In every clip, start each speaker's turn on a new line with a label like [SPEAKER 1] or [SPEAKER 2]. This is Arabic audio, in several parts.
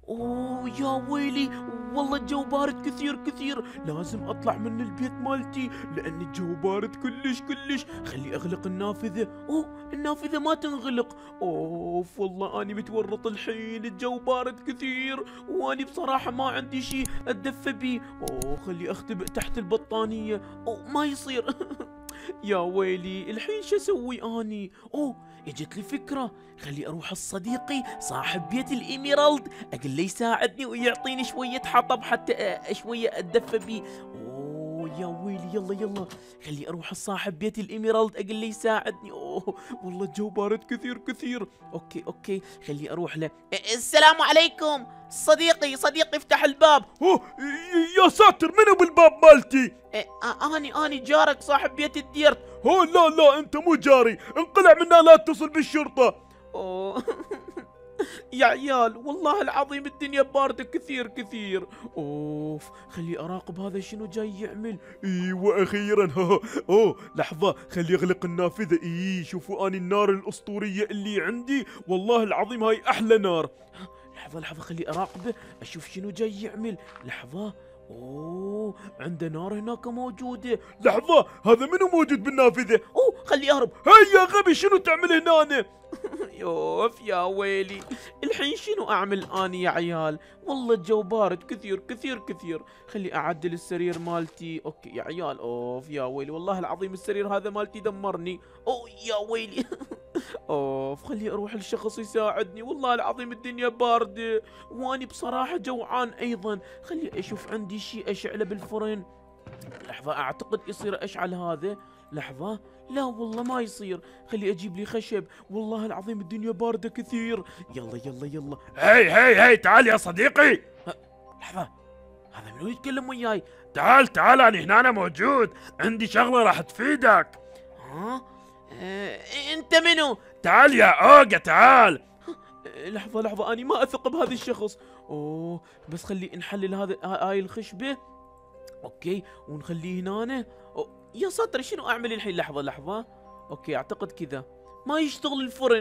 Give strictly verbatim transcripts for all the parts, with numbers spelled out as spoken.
[SPEAKER 1] اوه يا ويلي، والله الجو بارد كثير كثير، لازم اطلع من البيت مالتي لان الجو بارد كلش كلش. خلي اغلق النافذة. اوه النافذة ما تنغلق. اوف والله اني متورط الحين، الجو بارد كثير واني بصراحة ما عندي شي اتدفى بيه. اوه خلي اختبئ تحت البطانية. اوه ما يصير. يا ويلي الحين شو اسوي اني؟ اوه اجت لي فكرة، خلي اروح الصديقي صاحب بيت الايميرالد اقول له يساعدني ويعطيني شوية حطب حتى أ- شوية اتدفى بيه. اوه يا ويلي يلا يلا، خلي اروح الصاحب بيت الايميرالد اقول له يساعدني. اوه والله الجو بارد كثير كثير. اوكي اوكي خلي اروح له. السلام عليكم صديقي، صديقي افتح الباب.
[SPEAKER 2] اوه ي- يا ساتر، منو بالباب مالتي؟
[SPEAKER 1] إيه، آه، اني اني جارك صاحب بيت الديرت.
[SPEAKER 2] هو لا لا، انت مو جاري، انقلع منا لا تتصل بالشرطة.
[SPEAKER 1] اوه يا عيال والله العظيم الدنيا باردة كثير كثير. اوف خلي اراقب هذا شنو جاي يعمل.
[SPEAKER 2] ايوه اخيرا. اوه لحظة، خلي اغلق النافذة. اي شوفوا اني النار الاسطورية اللي عندي، والله العظيم هاي احلى نار.
[SPEAKER 1] لحظة لحظة خلي اراقبه اشوف شنو جاي يعمل. لحظة. اوه عنده نار هناك موجودة.
[SPEAKER 2] لحظة، هذا منو موجود بالنافذة؟
[SPEAKER 1] اوه خلي اهرب.
[SPEAKER 2] هيا يا غبي، شنو تعمل هنا؟
[SPEAKER 1] يوف يا ويلي، الحين شنو اعمل اني يا عيال؟ والله الجو بارد كثير كثير كثير. خلي اعدل السرير مالتي. اوكي يا عيال. اوف يا ويلي والله العظيم السرير هذا مالتي دمرني. اوه يا ويلي. اوف خلي اروح لشخص يساعدني، والله العظيم الدنيا باردة واني بصراحة جوعان ايضا. خلي اشوف عندي شيء اشعله بالفرن. لحظة اعتقد يصير اشعل هذا. لحظة. لا والله ما يصير. خلي اجيب لي خشب، والله العظيم الدنيا باردة كثير. يلا يلا يلا.
[SPEAKER 2] هي هي هي، تعال يا صديقي.
[SPEAKER 1] لحظة، هذا منو يتكلم وياي؟
[SPEAKER 2] تعال تعال، انا هنا أنا موجود، عندي شغلة راح تفيدك.
[SPEAKER 1] ها؟ اه انت منو؟
[SPEAKER 2] تعال يا اوجا تعال.
[SPEAKER 1] آه، لحظة لحظة اني ما اثق بهذا الشخص. اوه بس خلي نحلل هذا ها- هاي الخشبة. اوكي ونخليه هنا. أوه. يا ساتر شنو اعمل الحين؟ لحظة لحظة. اوكي اعتقد كذا ما يشتغل الفرن.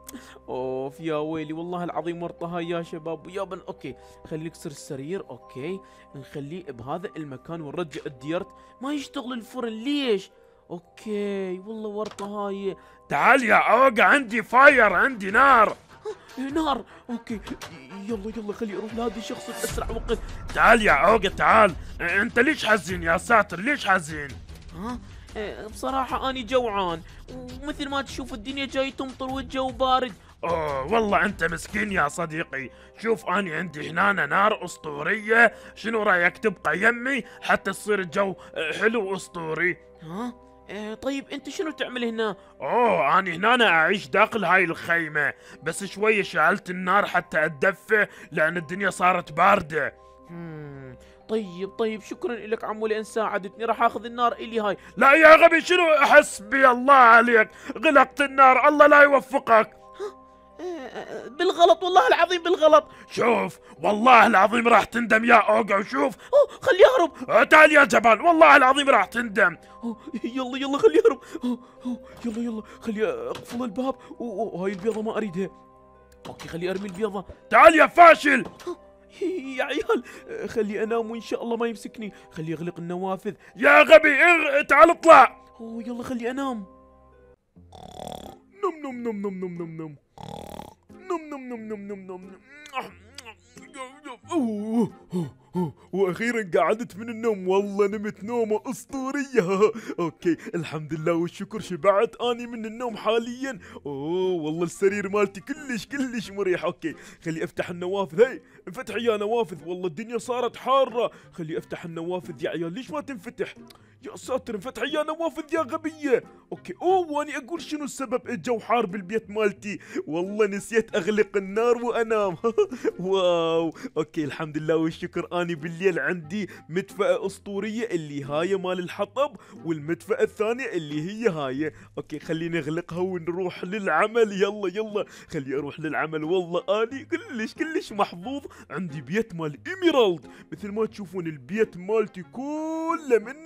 [SPEAKER 1] اوف يا ويلي والله العظيم ورطة هاي يا شباب ويا بن. اوكي خلي نكسر السرير. اوكي نخليه بهذا المكان ونرجع الديرت. ما يشتغل الفرن ليش؟ اوكي والله ورطة هاي.
[SPEAKER 2] تعال يا اوجا، عندي فاير، عندي نار.
[SPEAKER 1] نار. اوكي يلا يلا خلي اروح لهذا الشخص باسرع وقت.
[SPEAKER 2] تعال يا اوجا تعال. انت ليش حزين يا ساتر، ليش حزين؟
[SPEAKER 1] ها إيه، بصراحة أنا جوعان ومثل ما تشوف الدنيا جاي تمطر والجو بارد.
[SPEAKER 2] اوه والله انت مسكين يا صديقي. شوف اني عندي هنا نار اسطورية، شنو رايك تبقى يمي حتى تصير الجو حلو واسطوري؟
[SPEAKER 1] ها إيه طيب أنت شنو تعمل هنا؟
[SPEAKER 2] اوه اني هنا أنا اعيش داخل هاي الخيمة، بس شوية شعلت النار حتى اتدفى لان الدنيا صارت باردة.
[SPEAKER 1] مم. طيب طيب شكرا لك عمو لأن ساعدتني، راح اخذ النار الي هاي.
[SPEAKER 2] لا يا غبي، شنو حسبي الله عليك، غلقت النار، الله لا يوفقك.
[SPEAKER 1] إيه، بالغلط والله العظيم بالغلط.
[SPEAKER 2] شوف والله العظيم راح تندم يا اوجا، وشوف.
[SPEAKER 1] أوه خلي اهرب.
[SPEAKER 2] تعال يا جبان، والله العظيم راح تندم.
[SPEAKER 1] أوه يلا يلا خلي اهرب. أوه أوه يلا يلا خلي اقفل الباب. أوه أوه هاي البيضة ما اريدها. اوكي خلي ارمي البيضة.
[SPEAKER 2] تعال يا فاشل.
[SPEAKER 1] يا عيال خلي انام وان شاء الله ما يمسكني. خلي اغلق النوافذ.
[SPEAKER 2] يا غبي اغ... تعال اطلع.
[SPEAKER 1] اوه يلا خلي انام.
[SPEAKER 2] نم نم نم نم نم نم نم نم نم نم نم نم نم. أوه، أوه، أوه، واخيرا قعدت من النوم، والله نمت نومه اسطوريه. اوكي الحمد لله والشكر، شبعت اني من النوم حاليا. اوه والله السرير مالتي كلش كلش مريح. اوكي خلي افتح النوافذ. هي انفتحي يا نوافذ، والله الدنيا صارت حاره. خلي افتح النوافذ يا عيال، ليش ما تنفتح؟ يا ساتر انفتحي يا نوافذ يا غبيه. اوكي اوه واني اقول شنو السبب الجو حار بالبيت مالتي، والله نسيت اغلق النار وانام. واو اوكي الحمد لله والشكر، اني بالليل عندي مدفأة اسطورية اللي هاي مال الحطب، والمدفأة الثانية اللي هي هاي. اوكي خلينا نغلقها ونروح للعمل. يلا يلا خلي اروح للعمل، والله اني كلش كلش محظوظ، عندي بيت مال ايميرالد. مثل ما تشوفون البيت مالتي كله من الايميرالد.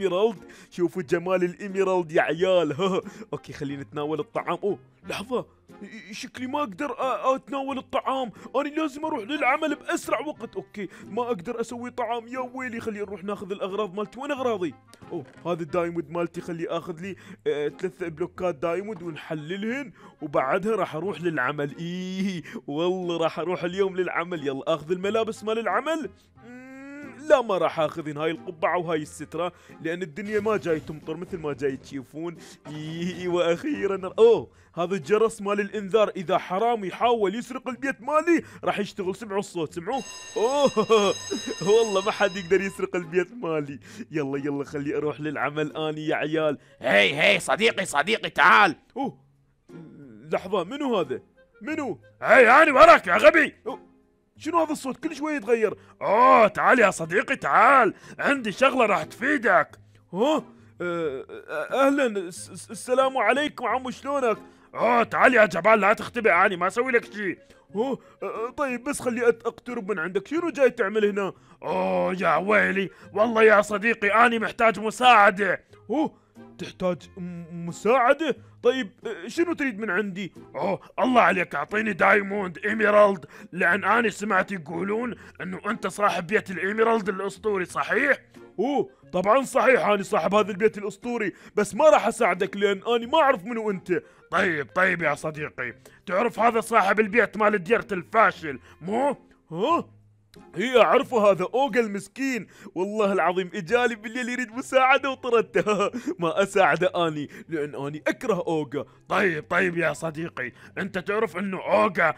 [SPEAKER 2] ايميرالد. شوفوا جمال الايميرالد يا عيال. ها اوكي خلينا نتناول الطعام. اوه لحظة، شكلي ما اقدر اتناول الطعام، انا لازم اروح للعمل باسرع وقت. اوكي ما اقدر اسوي طعام، يا ويلي. خلينا نروح ناخذ الاغراض مالتي. وين اغراضي؟ اوه هذا الدايموند مالتي، خلي اخذ لي آه ثلاث بلوكات دايموند ونحللهن، وبعدها راح اروح للعمل. ايه والله راح اروح اليوم للعمل. يلا اخذ الملابس مال العمل. لا ما راح اخذن هاي القبعة وهاي السترة، لان الدنيا ما جاي تمطر مثل ما جاي تشوفون. إيه واخيرا اوه هذا الجرس مال الانذار، اذا حرامي يحاول يسرق البيت مالي راح يشتغل. سمعوا الصوت؟ سمعوه؟ اوه والله ما حد يقدر يسرق البيت مالي. يلا يلا خلي اروح للعمل اني يا عيال.
[SPEAKER 1] هي هي صديقي صديقي تعال.
[SPEAKER 2] اوه لحظة، منو هذا؟ منو؟
[SPEAKER 3] هي أنا وراك يا غبي.
[SPEAKER 2] أوه. شنو هذا الصوت كل شوي يتغير؟
[SPEAKER 3] اوه تعال يا صديقي تعال، عندي شغلة راح تفيدك.
[SPEAKER 2] ها أه اهلا، السلام عليكم عمو، شلونك؟
[SPEAKER 3] اوه تعال يا جبال لا تختبئ، اني ما اسوي لك شيء.
[SPEAKER 2] اوه طيب بس خلي اقترب من عندك. شنو جاي تعمل هنا؟
[SPEAKER 3] اوه يا ويلي والله يا صديقي اني محتاج مساعدة.
[SPEAKER 2] اوه تحتاج مساعدة؟ طيب شنو تريد من عندي؟
[SPEAKER 3] اوه الله عليك اعطيني دايموند ايميرالد، لان اني سمعت يقولون انه انت صاحب بيت الايميرالد الاسطوري، صحيح؟
[SPEAKER 2] اوه طبعا صحيح، اني صاحب هذا البيت الاسطوري، بس ما راح اساعدك لان اني ما اعرف منو انت.
[SPEAKER 3] طيب طيب يا صديقي، تعرف هذا صاحب البيت مال ديرة الفاشل مو؟
[SPEAKER 2] ها هي اعرفه، هذا اوغا المسكين. والله العظيم اجالي بالليل يريد مساعده وطردته. ما اساعده اني لان اني اكره اوغا.
[SPEAKER 3] طيب طيب يا صديقي، انت تعرف انه اوغا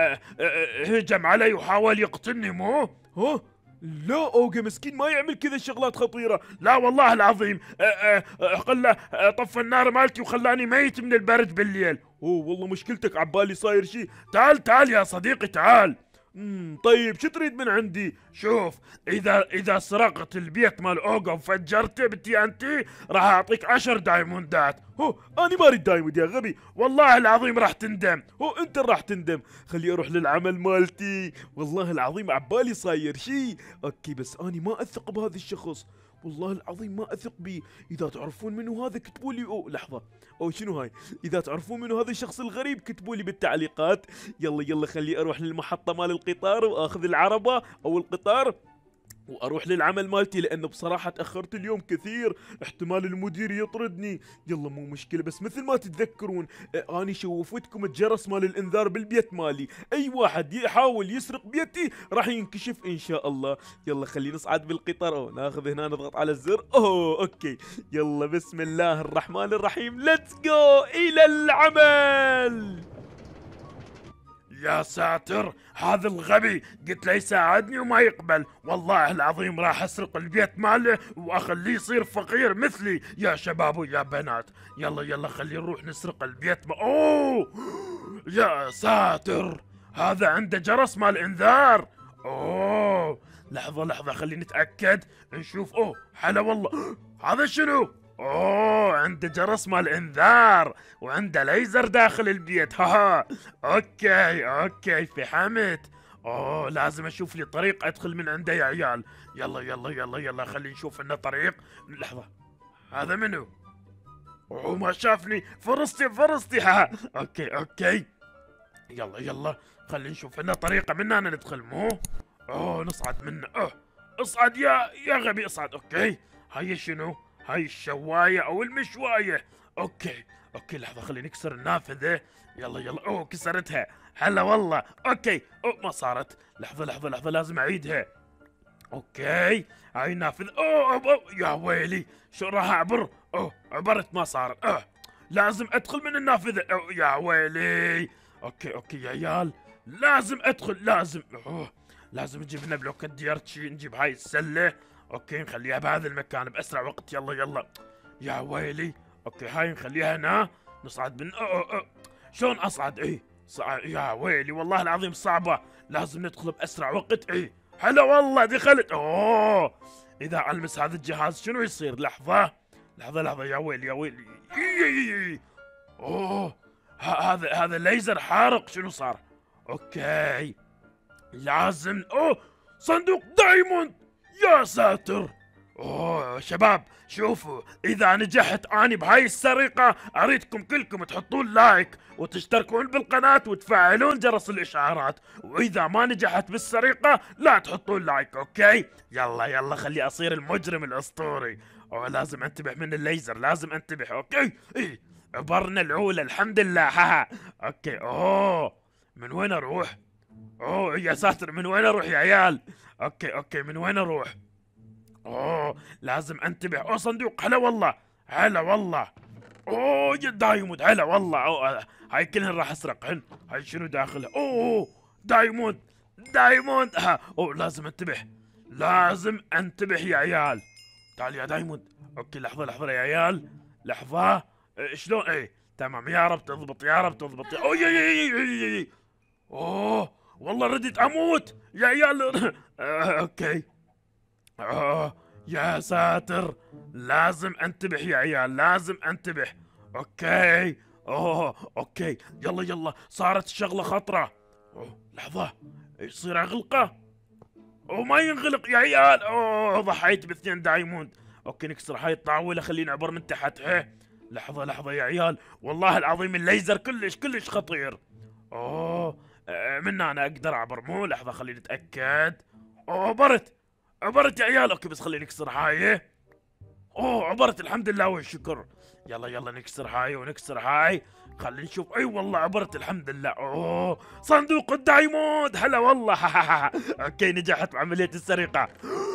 [SPEAKER 3] هجم علي وحاول يقتلني مو؟
[SPEAKER 2] ها لا اوغا مسكين ما يعمل كذا شغلات خطيره.
[SPEAKER 3] لا والله العظيم خلى طفى النار مالتي وخلاني ميت من البرد بالليل.
[SPEAKER 2] اوه والله مشكلتك، عبالي صاير شيء.
[SPEAKER 3] تعال تعال يا صديقي تعال.
[SPEAKER 2] امم طيب شو تريد من عندي؟
[SPEAKER 3] شوف، اذا اذا سرقت البيت مال اوغا وفجرته بالتي ان تي راح اعطيك عشر دايموندات.
[SPEAKER 2] هو انا ما اريد دايموند يا غبي.
[SPEAKER 3] والله العظيم راح تندم.
[SPEAKER 2] هو انت راح تندم. خلي اروح للعمل مالتي. والله العظيم عبالي صاير شيء. اوكي بس اني ما اثق بهذا الشخص، والله العظيم ما اثق بيه. اذا تعرفون منو هذا كتبوا لي. اوه لحظه، او شنو هاي؟ اذا تعرفون منو هذا الشخص الغريب كتبوا لي بالتعليقات. يلا يلا خلي اروح للمحطه مال القطار واخذ العربه او القطار واروح للعمل مالتي، لانه بصراحه تاخرت اليوم كثير، احتمال المدير يطردني. يلا مو مشكله، بس مثل ما تتذكرون اني شوفتكم الجرس مال الانذار بالبيت مالي، اي واحد يحاول يسرق بيتي راح ينكشف ان شاء الله. يلا خلينا نصعد بالقطار. أوه ناخذ هنا نضغط على الزر. اوه اوكي يلا بسم الله الرحمن الرحيم، ليتس جو الى العمل.
[SPEAKER 3] يا ساتر، هذا الغبي قلت له يساعدني وما يقبل. والله العظيم راح اسرق البيت ماله واخليه يصير فقير مثلي. يا شباب ويا بنات يلا يلا خلينا نروح نسرق البيت ما... اوه يا ساتر، هذا عنده جرس مال انذار. اوه لحظة لحظة خلينا نتأكد نشوف. اوه حلا والله، هذا شنو؟ اوه عنده جرس مال انذار وعنده ليزر داخل البيت. ها اوكي اوكي فهمت. اوه لازم اشوف لي طريق ادخل من عنده يا عيال. يلا يلا يلا يلا خلي نشوف لنا طريق. لحظة، هذا منو؟ اوه ما شافني، فرصتي فرصتي. ها اوكي اوكي يلا يلا خلي نشوف لنا طريقة من هنا ندخل مو؟ اوه نصعد منه. اوه اصعد يا يا غبي اصعد. اوكي هاي شنو؟ هاي الشواية او المشواية. اوكي اوكي لحظة خلينا نكسر النافذة. يلا يلا. اوه كسرتها، هلا والله. اوكي اوه ما صارت. لحظة لحظة لحظة لازم اعيدها. اوكي هاي النافذة. اوه, أوه, أوه يا ويلي شو راح اعبر؟ اوه عبرت ما صارت. اوه لازم ادخل من النافذة. اوه يا ويلي. اوكي اوكي يا عيال لازم ادخل، لازم. اوه لازم نجيب لنا بلوك ديارتشي، نجيب هاي السلة. اوكي نخليها بهذا المكان باسرع وقت. يلا يلا يا ويلي. اوكي هاي نخليها هنا نصعد من. أوه أوه. شلون اصعد؟ ايه صع... يا ويلي والله العظيم صعبة، لازم ندخل باسرع وقت. ايه هلا والله دخلت. اوه اذا المس هذا الجهاز شنو يصير؟ لحظة لحظة لحظة يا ويلي يا ويلي. إيه. اوه هذا هذا ليزر حارق. شنو صار؟ اوكي لازم. اوه صندوق دايموند. يا ساتر اوه شباب شوفوا، اذا نجحت اني بهاي السرقة اريدكم كلكم تحطون لايك وتشتركون بالقناة وتفعلون جرس الاشعارات، واذا ما نجحت بالسرقة لا تحطون لايك. اوكي يلا يلا خلي اصير المجرم الاسطوري. اوه لازم انتبه من الليزر، لازم انتبه. اوكي ايه عبرنا العولة الحمد لله. ها اوكي. اوه من وين اروح؟ اوه يا ساتر من وين اروح يا عيال؟ اوكي اوكي من وين اروح؟ اوه لازم انتبه. اوه صندوق، هلا والله هلا والله. اوه يا دايموند هلا والله. اوه هاي كلهن راح اسرقهن. هاي شنو داخلها؟ اوه دايموند دايموند. ها اوه لازم انتبه، لازم انتبه يا عيال. تعال يا دايموند. اوكي لحظة لحظة يا عيال، لحظة. إيه شلون؟ ايه تمام يا رب تضبط يا رب تضبط. اوه يا يا يا يا يا. اوه والله رديت اموت يا عيال. آه، اوكي. آه يا ساتر لازم انتبه يا عيال، لازم انتبه. اوكي. اوه اوكي يلا يلا صارت الشغلة خطرة. أوه لحظة يصير اغلقه؟ اوه ما ينغلق يا عيال. اوه ضحيت باثنين دايموند. اوكي نكسر هاي الطاولة خلينا نعبر من تحت. هي لحظة لحظة يا عيال، والله العظيم الليزر كلش كلش خطير. اوه آه، من هنا اقدر اعبر مو؟ لحظة خليني اتأكد. اوه عبرت عبرت يا عيال. اوكي بس خليني نكسر هاي. اوه عبرت الحمد لله والشكر. يلا يلا نكسر هاي ونكسر هاي. خلينا نشوف. اي والله عبرت الحمد لله. اوه صندوق الدايموند هلا والله. اوكي نجحت بعملية السرقة.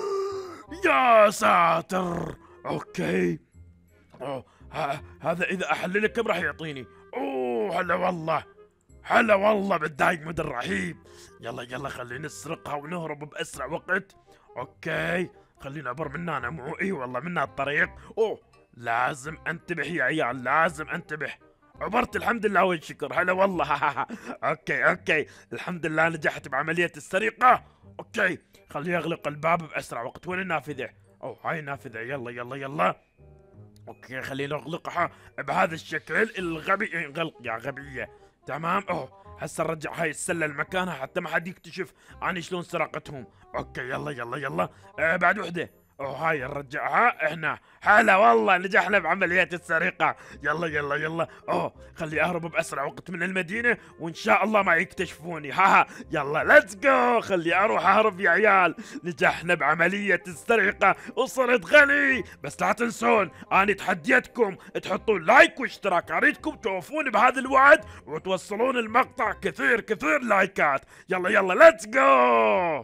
[SPEAKER 3] يا ساتر. اوكي. اوه ها هذا اذا احلله كم راح يعطيني؟ اوه هلا والله هلا والله بالدايموند الرهيب. يلا يلا خلينا نسرقها ونهرب باسرع وقت. اوكي خلينا نعبر من هنا مو؟ اي والله من الطريق. اوه لازم انتبه يا عيال، لازم انتبه. عبرت الحمد لله والشكر هلا والله. اوكي اوكي الحمد لله نجحت بعملية السرقة. اوكي خليني اغلق الباب باسرع وقت. وين النافذة؟ اوه هاي النافذة. يلا يلا يلا. اوكي خلينا نغلقها بهذا الشكل الغبي. انغلق يا غبية. تمام. اوه هسه نرجع هاي السلة لمكانها حتى ما حد يكتشف اني شلون سرقتهم. اوكي يلا يلا يلا. آه بعد وحدة. اوه هاي نرجعها هنا. هلا والله نجحنا بعملية السرقة. يلا يلا يلا. اوه خلي اهرب باسرع وقت من المدينة وان شاء الله ما يكتشفوني. ها ها يلا ليتس جو. خلي اروح اهرب يا عيال. نجحنا بعملية السرقة وصرت غني. بس لا تنسون اني تحديتكم تحطون لايك واشتراك. اريدكم توفون بهذا الوعد وتوصلون المقطع كثير كثير لايكات. يلا يلا ليتس جو.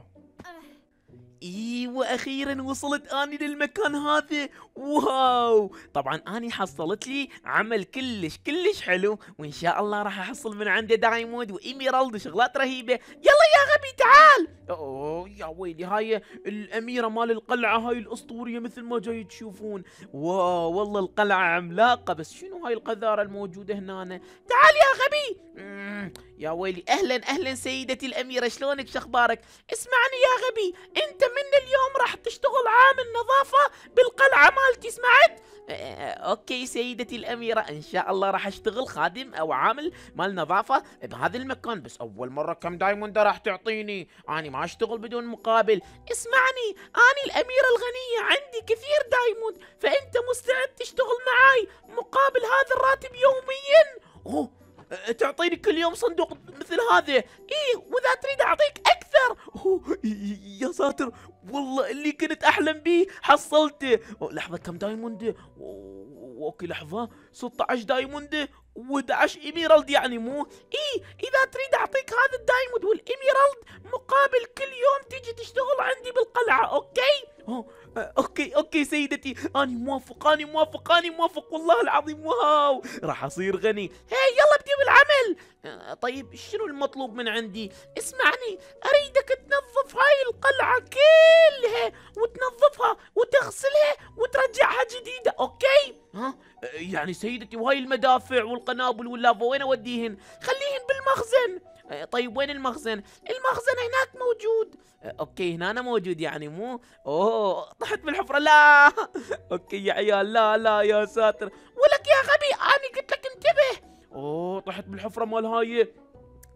[SPEAKER 1] ايوه اخيرا وصلت اني للمكان هذا. واو طبعا اني حصلت لي عمل كلش كلش حلو، وان شاء الله راح احصل من عنده دايموند وايميرالد وشغلات رهيبه. يلا يا غبي تعال. اوه يا ويلي هاي الاميره مال القلعه هاي الاسطوريه مثل ما جاي تشوفون. واو والله القلعه عملاقه، بس شنو هاي القذاره الموجوده هنا؟ تعال يا غبي. مم. يا ويلي اهلا اهلا سيدتي الاميره، شلونك شخبارك؟ اسمعني يا غبي، انت من اليوم راح تشتغل عامل نظافه بالقلعه مالتي، سمعت؟ آه اوكي سيدتي الاميره، ان شاء الله راح اشتغل خادم او عامل مال نظافه بهذا المكان، بس اول مره كم دايموند راح تعطيني؟ اني ما اشتغل بدون مقابل. اسمعني اني الاميره الغنيه عندي كثير دايموند، فانت مستعد تشتغل معاي مقابل هذا الراتب يوميا؟ اوه تعطيني كل يوم صندوق مثل هذا؟ ايه واذا تريد اعطيك اكثر. أوه يا ساتر والله اللي كنت احلم به حصلته. لحظه كم دايموند؟ اوكي لحظه ستة عشر دايموند و11 ايميرالد يعني مو؟ ايه اذا تريد اعطيك هذا الدايموند والايميرالد مقابل كل يوم تيجي تشتغل عندي بالقلعه. اوكي؟ أوه. اوكي اوكي سيدتي اني موافق اني موافق اني موافق والله العظيم. واو راح اصير غني. هي يلا ابدي بالعمل. طيب شنو المطلوب من عندي؟ اسمعني اريدك تنظف هاي القلعه كلها وتنظفها وتغسلها وترجعها جديده. اوكي؟ ها يعني سيدتي وهاي المدافع والقنابل واللافا وين اوديهن؟ خليهن بالمخزن. طيب وين المخزن؟ المخزن هناك موجود. اوكي هنا أنا موجود يعني مو؟ اوه طحت بالحفرة. لا اوكي يا عيال لا لا يا ساتر. ولك يا غبي اني قلت لك انتبه. اوه طحت بالحفرة مال هاي.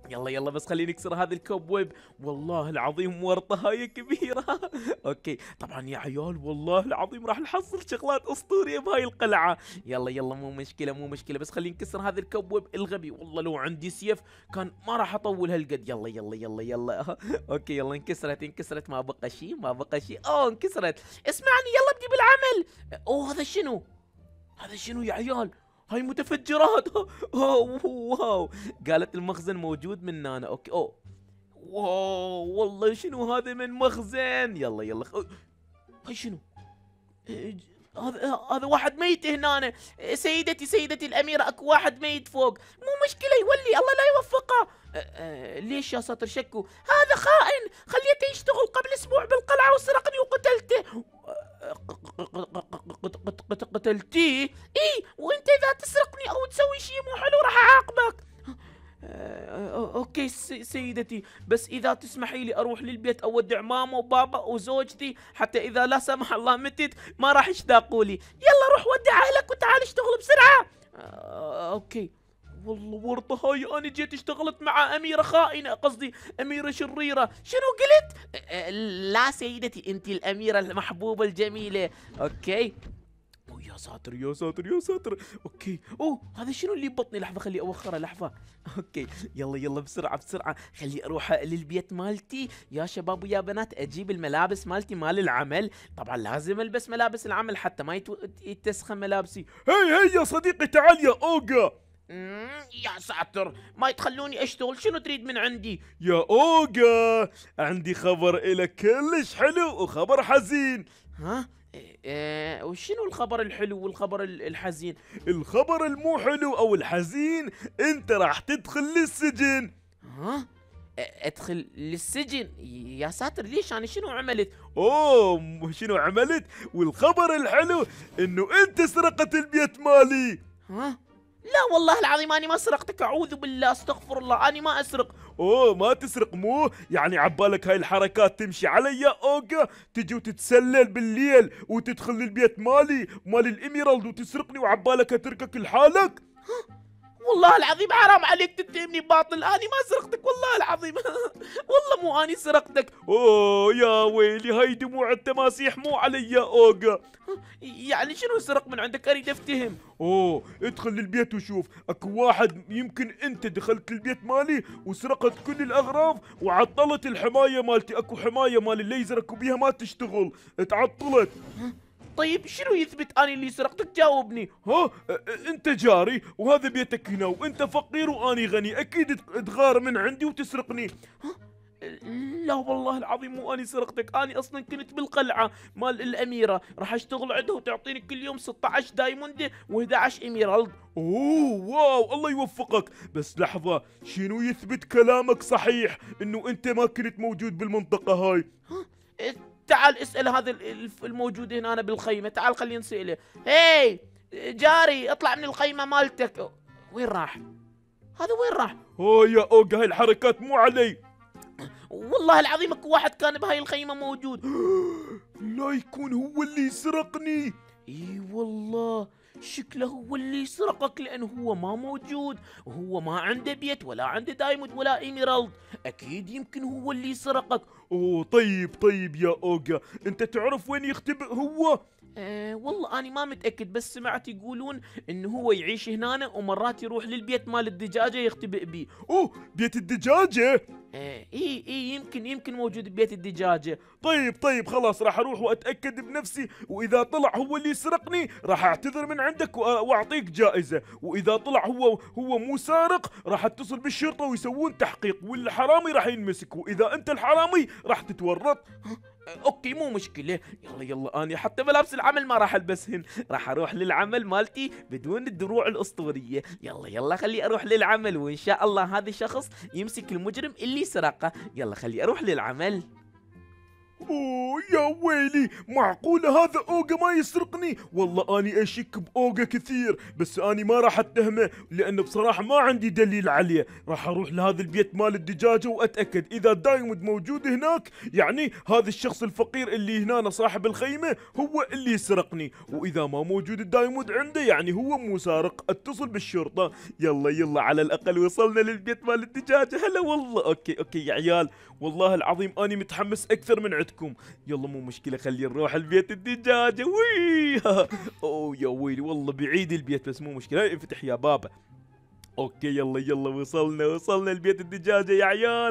[SPEAKER 1] يلا يلا بس خليني نكسر هذه الكوبويب. والله العظيم ورطة هاي كبيرة. اوكي طبعا يا عيال والله العظيم راح نحصل شغلات اسطورية بهاي القلعة. يلا يلا مو مشكلة مو مشكلة، بس خليني نكسر هذا الكوبويب الغبي. والله لو عندي سيف كان ما راح اطول هالقد. يلا يلا يلا يلا. اوكي يلا انكسرت انكسرت، ما بقى شيء ما بقى شيء. اوه انكسرت. اسمعني يلا ابدي بالعمل. اوه هذا شنو؟ هذا شنو يا عيال؟ هاي متفجرات. اوه واو، قالت المخزن موجود من هنا. اوكي اوه واو والله شنو هذا من مخزن. يلا يلا خ... هاي شنو؟ إيه، هذا هذا واحد ميت هنا. سيدتي سيدتي الأميرة اكو واحد ميت فوق. مو مشكلة يولي الله لا يوفقه. أه أه ليش يا ساتر شكو؟ هذا خائن، خليته يشتغل قبل اسبوع بالقلعة وسرقني وقتلته. قتلتيه؟ اي وانت اذا تسرقني او تسوي شيء مو حلو راح اعاقبك. اوكي سيدتي، بس اذا تسمحي لي اروح للبيت اودع ماما وبابا وزوجتي، حتى اذا لا سمح الله متت ما راح يشتاقوا لي. يلا روح ودع اهلك وتعال اشتغل بسرعه. اوكي والله ورطة هاي، انا جيت اشتغلت مع اميرة خائنة، قصدي اميرة شريرة. شنو قلت؟ لا سيدتي انت الاميرة المحبوبة الجميلة. اوكي يا ساتر يا ساتر يا ساتر. اوكي اوه هذا شنو اللي ببطني؟ لحظه خلي اوخره لحظه. اوكي يلا يلا بسرعه بسرعه خلي اروح للبيت مالتي. يا شباب ويا بنات اجيب الملابس مالتي مال العمل. طبعا لازم البس ملابس العمل حتى ما يتو... يتسخن ملابسي.
[SPEAKER 2] هي هي يا صديقي تعال يا اوجا.
[SPEAKER 1] يا ساتر ما يتخلوني اشتغل. شنو تريد من عندي؟
[SPEAKER 2] يا اوجا عندي خبر إلك كلش حلو وخبر حزين.
[SPEAKER 1] ها إيه وشنو الخبر الحلو والخبر الحزين؟
[SPEAKER 2] الخبر المو حلو او الحزين انت راح تدخل للسجن.
[SPEAKER 1] ها ادخل للسجن؟ يا ساتر ليش؟ انا شنو عملت؟
[SPEAKER 2] اوه شنو عملت؟ والخبر الحلو انه انت سرقت البيت مالي.
[SPEAKER 1] ها لا والله العظيم اني ما سرقتك، اعوذ بالله استغفر الله اني ما اسرق.
[SPEAKER 2] اوه ما تسرق مو؟ يعني عبالك هاي الحركات تمشي علي يا اوجا؟ تجي وتتسلل بالليل وتدخل للبيت مالي مال الاميرالد وتسرقني وعبالك اتركك لحالك؟
[SPEAKER 1] والله العظيم حرام عليك تتهمني باطل، اني ما سرقتك والله العظيم. والله مو اني سرقتك.
[SPEAKER 2] اوه يا ويلي هاي دموع التماسيح مو علي يا اوجا.
[SPEAKER 1] يعني شنو سرق من عندك؟ اريد افتهم.
[SPEAKER 2] اوه ادخل للبيت وشوف، اكو واحد يمكن انت دخلت البيت مالي وسرقت كل الاغراض وعطلت الحمايه مالتي. اكو حمايه مال الليزر اكو بيها ما تشتغل، اتعطلت.
[SPEAKER 1] طيب شنو يثبت اني اللي سرقتك؟ جاوبني.
[SPEAKER 2] ها انت جاري وهذا بيتك هنا وانت فقير واني غني، اكيد تغار من عندي وتسرقني.
[SPEAKER 1] لا والله العظيم مو اني سرقتك، اني اصلا كنت بالقلعه مال الاميره راح اشتغل عندها وتعطيني كل يوم ستة عشر دايموند و11 ايميرالد.
[SPEAKER 2] اوه واو الله يوفقك. بس لحظه، شنو يثبت كلامك صحيح انه انت ما كنت موجود بالمنطقه هاي؟
[SPEAKER 1] تعال اسال هذا الموجود هنا أنا بالخيمه، تعال خلينا نساله. هي جاري اطلع من الخيمه مالتك. وين راح؟ هذا وين راح؟
[SPEAKER 2] اوه يا اوجا هاي الحركات مو علي.
[SPEAKER 1] والله العظيم اكو واحد كان بهاي الخيمه موجود.
[SPEAKER 2] لا يكون هو اللي سرقني.
[SPEAKER 1] اي والله شكله هو اللي سرقك، لانه هو ما موجود وهو ما عنده بيت ولا عنده دايموند ولا ايميرالد. اكيد يمكن هو اللي سرقك.
[SPEAKER 2] اوه طيب طيب يا اوجا، انت تعرف وين يختبئ هو؟
[SPEAKER 1] أه والله أنا ما متأكد، بس سمعت يقولون إنه هو يعيش هنا ومرات يروح للبيت مال الدجاجة يختبئ بيه.
[SPEAKER 2] أوه بيت الدجاجة؟
[SPEAKER 1] أه إي إي يمكن يمكن موجود ببيت الدجاجة.
[SPEAKER 2] طيب طيب خلاص راح أروح وأتأكد بنفسي، وإذا طلع هو اللي سرقني راح أعتذر من عندك وأعطيك جائزة، وإذا طلع هو هو مو سارق راح أتصل بالشرطة ويسوون تحقيق، والحرامي راح ينمسك، وإذا أنت الحرامي راح تتورط.
[SPEAKER 1] اوكي مو مشكلة. يلا يلا اني حتى ملابس العمل ما راح البسهن، راح اروح للعمل مالتي بدون الدروع الاسطورية. يلا يلا خلي اروح للعمل، وان شاء الله هذا الشخص يمسك المجرم اللي سرقه. يلا خلي اروح للعمل.
[SPEAKER 2] اوه يا ويلي، معقولة هذا اوجا ما يسرقني؟ والله اني اشك باوجا كثير، بس اني ما راح اتهمه لان بصراحة ما عندي دليل عليه. راح اروح لهذا البيت مال الدجاجة واتاكد اذا دايموند موجود هناك، يعني هذا الشخص الفقير اللي هنا صاحب الخيمة هو اللي سرقني، واذا ما موجود الدايموند عنده يعني هو مو سارق. اتصل بالشرطة. يلا يلا، على الاقل وصلنا للبيت مال الدجاجة. هلا والله. اوكي اوكي يا عيال، والله العظيم اني متحمس اكثر من عندكم. يلا مو مشكلة، خلينا نروح البيت الدجاجة. وي اوه يا ويلي، والله بعيد البيت بس مو مشكلة. هاي انفتح يا بابا. اوكي يلا يلا، وصلنا وصلنا البيت الدجاجة يا عيال.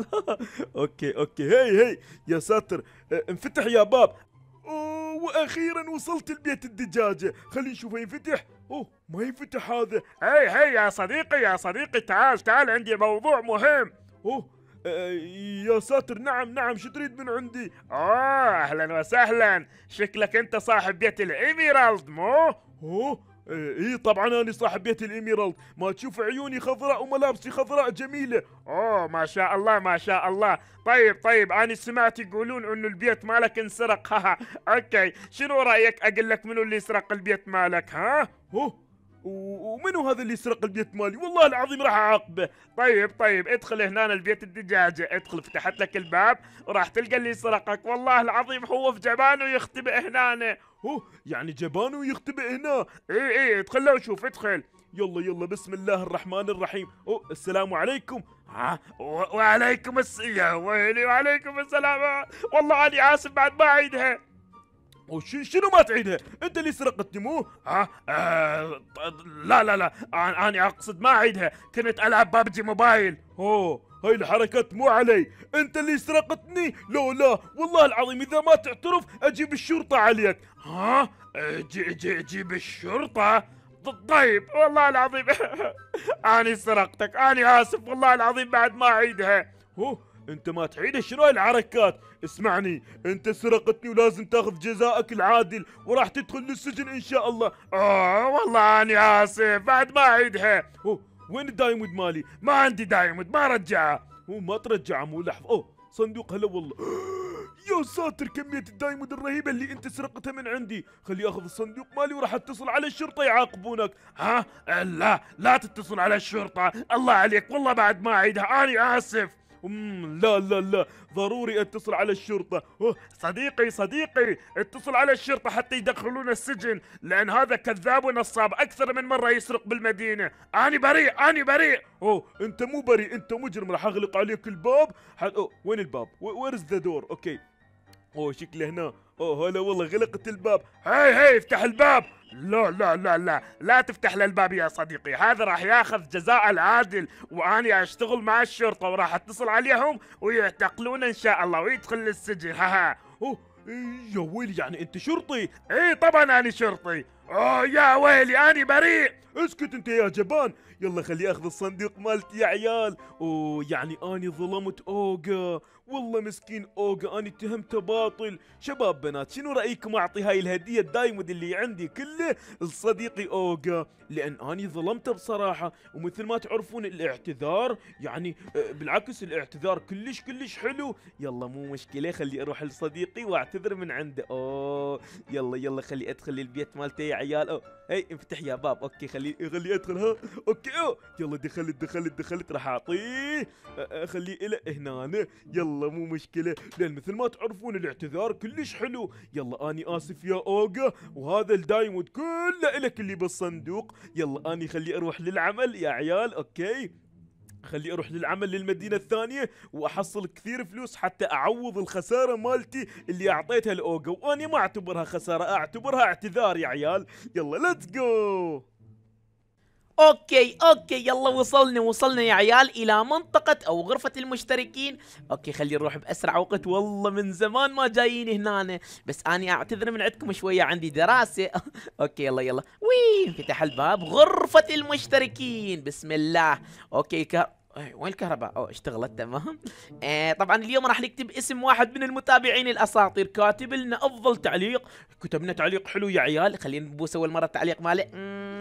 [SPEAKER 2] اوكي اوكي، هي هي يا ساتر، اه، انفتح يا باب. اوه واخيرا وصلت البيت الدجاجة. خلينا نشوفه ينفتح. اوه ما ينفتح هذا.
[SPEAKER 3] هي هي يا صديقي يا صديقي، تعال تعال، عندي موضوع مهم.
[SPEAKER 2] اوه آه، يا ساتر، نعم نعم، شو تريد من عندي؟
[SPEAKER 3] اوه اهلا وسهلا، شكلك انت صاحب بيت الايميرالد مو؟
[SPEAKER 2] اوه ايه طبعا انا صاحب بيت الإيميرالد. ما تشوف عيوني خضراء وملابسي خضراء جميلة.
[SPEAKER 3] اوه ما شاء الله ما شاء الله. طيب طيب، انا سمعت يقولون انه البيت مالك انسرق. ها اوكي، شنو رايك اقول لك منو اللي سرق البيت مالك؟ ها
[SPEAKER 2] اوه و- ومنو هذا اللي سرق البيت مالي؟ والله العظيم راح اعاقبه.
[SPEAKER 3] طيب طيب، ادخل هنا البيت الدجاجة، ادخل، فتحت لك الباب وراح تلقى اللي سرقك. والله العظيم هو في جبانه يختبئ هنا.
[SPEAKER 2] اوه يعني جبانه يختبئ هنا.
[SPEAKER 3] اي اي، ادخل له وشوف، ادخل.
[SPEAKER 2] يلا يلا، بسم الله الرحمن الرحيم. اوه السلام عليكم.
[SPEAKER 3] ها و- وعليكم السلام. يا ويلي، وعليكم السلام. والله اني اسف، بعد ما اعيدها.
[SPEAKER 2] اوه ش- شنو ما تعيدها؟ انت اللي سرقتني مو؟
[SPEAKER 3] ها آه ط- لا لا لا، انا أنا اقصد ما اعيدها، كنت العب بابجي موبايل.
[SPEAKER 2] اوه هاي الحركات مو علي. انت اللي سرقتني. لا لا والله العظيم اذا ما تعترف اجيب الشرطة عليك.
[SPEAKER 3] ها جي جي جيب الشرطة. ط- طيب والله العظيم اني سرقتك، اني اسف والله العظيم، بعد ما اعيدها.
[SPEAKER 2] اوه انت ما تعيد شنو هاي الحركات؟ اسمعني، انت سرقتني ولازم تاخذ جزائك العادل وراح تدخل للسجن ان شاء الله.
[SPEAKER 3] اه والله اني اسف، بعد ما اعيدها.
[SPEAKER 2] اوه وين الدايموند مالي؟
[SPEAKER 3] ما عندي دايموند، ما رجعه.
[SPEAKER 2] اوه ما ترجع مو لحظة. اوه صندوق، هلا والله. يا ساتر كمية الدايموند الرهيبة اللي انت سرقتها من عندي. خلي اخذ الصندوق مالي وراح اتصل على الشرطة يعاقبونك.
[SPEAKER 3] ها لا لا تتصل على الشرطة، الله عليك، والله بعد ما اعيدها، اني اسف.
[SPEAKER 2] امم لا لا لا، ضروري اتصل على الشرطة.
[SPEAKER 3] أوه، صديقي صديقي، اتصل على الشرطة حتى يدخلون السجن، لأن هذا كذاب ونصاب، أكثر من مرة يسرق بالمدينة. أنا بريء، أنا بريء.
[SPEAKER 2] اوه انت مو بريء، انت مجرم. راح اغلق عليك الباب. حد... اوه وين الباب؟ ويرز ذا دور؟ اوكي. اوه شكله هنا. اوه هلا والله، غلقت الباب.
[SPEAKER 3] هاي هاي، افتح الباب. لا لا لا لا لا تفتح له الباب يا صديقي، هذا راح ياخذ جزاء العادل، وأنا أشتغل مع الشرطة وراح أتصل عليهم ويعتقلون إن شاء الله ويدخل للسجن. ها ها.
[SPEAKER 2] اوه يا ويلي، يعني انت شرطي؟
[SPEAKER 3] إيه طبعا أنا شرطي. أوه يا ويلي، أنا بريء.
[SPEAKER 2] اسكت انت يا جبان. يلا خلي اخذ الصندوق مالتي يا عيال. اوه يعني اني ظلمت اوجا. والله مسكين اوجا، اني اتهمته باطل. شباب بنات، شنو رايكم اعطي هاي الهديه الدايموند اللي عندي كله لصديقي اوجا، لان اني ظلمته بصراحه. ومثل ما تعرفون الاعتذار يعني آه، بالعكس الاعتذار كلش كلش حلو. يلا مو مشكله، خلي اروح لصديقي واعتذر من عنده. اوه يلا يلا، خلي ادخل البيت مالته يا عيال. اوه هي انفتح يا باب. اوكي خلي خلي ادخل. ها اوكي. اوه يلا دخلت دخلت دخلت. راح اعطيه اخليه له هنا. يلا مو مشكله، لان مثل ما تعرفون الاعتذار كلش حلو. يلا اني اسف يا اوجا، وهذا الدايموند كله الك اللي بالصندوق. يلا اني خلي اروح للعمل يا عيال. اوكي خلي اروح للعمل للمدينة الثانية واحصل كثير فلوس حتى اعوض الخسارة مالتي اللي اعطيتها لاوجا، واني ما اعتبرها خسارة، اعتبرها اعتذار يا عيال. يلا ليتس جو.
[SPEAKER 1] اوكي اوكي، يلا وصلنا وصلنا يا عيال الى منطقة او غرفة المشتركين. اوكي خلي نروح باسرع وقت، والله من زمان ما جايين هنا، بس اني اعتذر من عندكم شوية، عندي دراسة. اوكي يلا يلا. وي فتح الباب، غرفة المشتركين، بسم الله. اوكي كهر... إيه، وين الكهرباء؟ اوه اشتغلت تمام. آه طبعا اليوم راح نكتب اسم واحد من المتابعين الاساطير، كاتب لنا افضل تعليق. كتبنا تعليق حلو يا عيال، خلينا نبوس اول مرة التعليق ماله.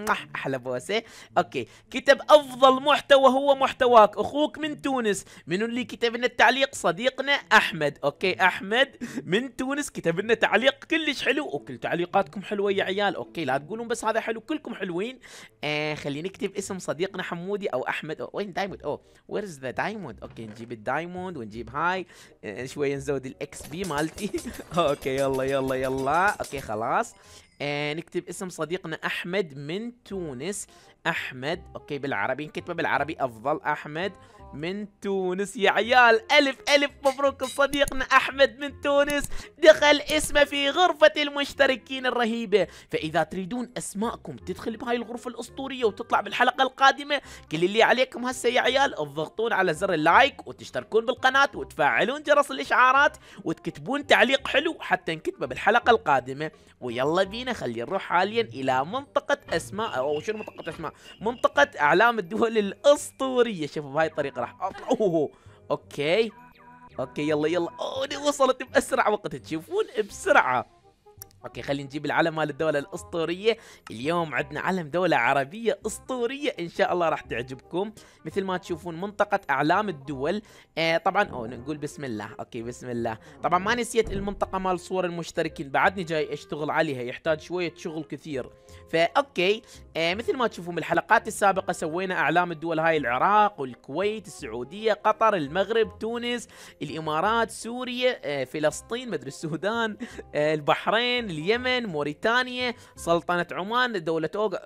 [SPEAKER 1] احلى بوسه. اوكي، كتب افضل محتوى هو محتواك، اخوك من تونس. منو اللي كتب لنا التعليق؟ صديقنا احمد. اوكي، احمد من تونس كتب لنا تعليق كلش حلو، وكل تعليقاتكم حلوه يا عيال. اوكي، لا تقولون بس هذا حلو، كلكم حلوين. آه خلينا نكتب اسم صديقنا حمودي او احمد. أو وين دايموند؟ اوه وير از ذا دايموند؟ اوكي نجيب الدايموند ونجيب هاي. آه شويه نزود الاكس بي مالتي. اوكي يلا يلا يلا. اوكي خلاص. آه نكتب اسم صديقنا احمد من تونس. احمد اوكي بالعربي، نكتبه بالعربي افضل. احمد من تونس يا عيال. الف الف مبروك صديقنا احمد من تونس، دخل اسمه في غرفة المشتركين الرهيبة. فاذا تريدون اسماءكم تدخل بهاي الغرفة الاسطورية وتطلع بالحلقة القادمة، كل اللي عليكم هسه يا عيال تضغطون على زر اللايك وتشتركون بالقناة وتفعلون جرس الاشعارات وتكتبون تعليق حلو حتى نكتبه بالحلقة القادمة. ويلا بينا خلينا نروح حاليا الى منطقة اسماء، او شنو منطقة اسماء؟ منطقة اعلام الدول الاسطورية. شوفوا بهاي الطريقة راح اطلع. اوه اوكي اوكي يلا يلا. اوه دي وصلت باسرع وقت، تشوفون بسرعة. اوكي خلينا نجيب العلم مال الدولة الاسطورية. اليوم عندنا علم دولة عربية اسطورية ان شاء الله راح تعجبكم. مثل ما تشوفون منطقة اعلام الدول. آه طبعا او نقول بسم الله. اوكي بسم الله. طبعا ما نسيت المنطقة مال صور المشتركين، بعدني جاي اشتغل عليها، يحتاج شوية شغل كثير. فاوكي آه مثل ما تشوفون بالحلقات السابقة سوينا اعلام الدول هاي: العراق والكويت، السعودية، قطر، المغرب، تونس، الامارات، سوريا، آه فلسطين، مدري السودان، آه البحرين، اليمن، موريتانيا، سلطنة عمان، دولة اوغا.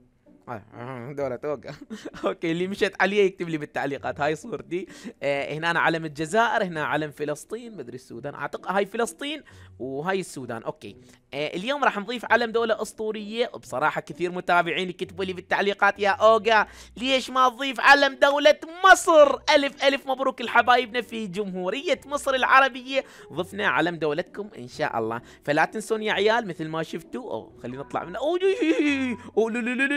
[SPEAKER 1] دولة اوغا. اوكي اللي مشيت عليه يكتب لي بالتعليقات. هاي صورتي. آه هنا أنا علم الجزائر، هنا علم فلسطين، مدري السودان اعتقد هاي فلسطين وهاي السودان. اوكي آه اليوم راح نضيف علم دولة اسطورية. وبصراحة كثير متابعين يكتبوا لي بالتعليقات: يا اوغا ليش ما تضيف علم دولة مصر؟ الف الف مبروك لحبايبنا في جمهورية مصر العربية، ضفنا علم دولتكم ان شاء الله. فلا تنسون يا عيال مثل ما شفتوا. او خلينا نطلع من أو أو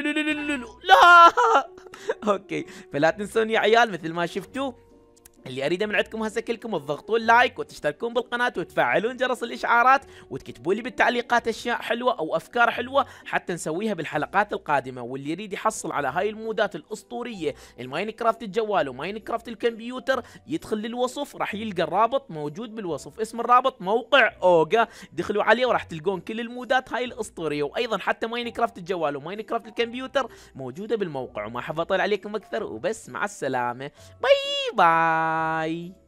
[SPEAKER 1] لا. اوكي فلا تنسون يا عيال مثل ما شفتوا. اللي اريده من عندكم هسه كلكم تضغطون لايك وتشتركون بالقناه وتفعلون جرس الاشعارات وتكتبوا لي بالتعليقات اشياء حلوه او افكار حلوه حتى نسويها بالحلقات القادمه. واللي يريد يحصل على هاي المودات الاسطوريه الماينكرافت الجوال وماينكرافت الكمبيوتر يدخل للوصف، راح يلقى الرابط موجود بالوصف. اسم الرابط موقع اوغا، دخلوا عليه وراح تلقون كل المودات هاي الاسطوريه. وايضا حتى ماينكرافت الجوال وماينكرافت الكمبيوتر موجوده بالموقع. وما حاب اطول عليكم اكثر وبس، مع السلامه، باي باي.